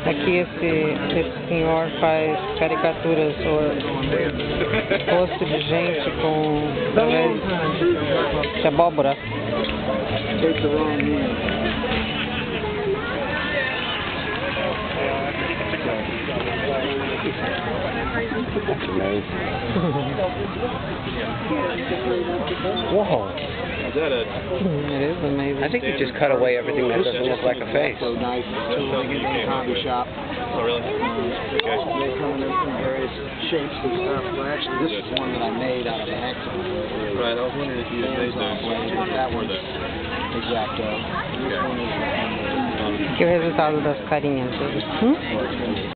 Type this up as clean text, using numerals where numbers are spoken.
Aqui esse senhor faz caricaturas ou rosto de gente com de abóbora. That's amazing. Whoa. Is that a... It is amazing. I think you just cut away everything that doesn't look like a face. So nice tooling in the coffee shop. Oh, really? They come in various shapes and stuff. Well, actually, this is one that I made out of an axle. Right, I was wondering if you had made those. That one's exacto. This one is Aqui é o resultado das carinhas dele.